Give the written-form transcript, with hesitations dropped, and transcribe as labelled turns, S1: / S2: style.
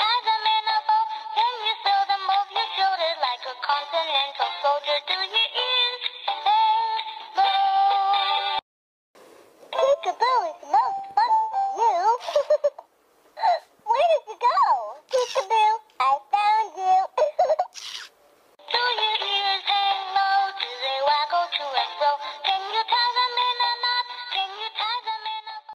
S1: Has them in a bow. Can you feel them move your shoulders like a continental soldier? Do you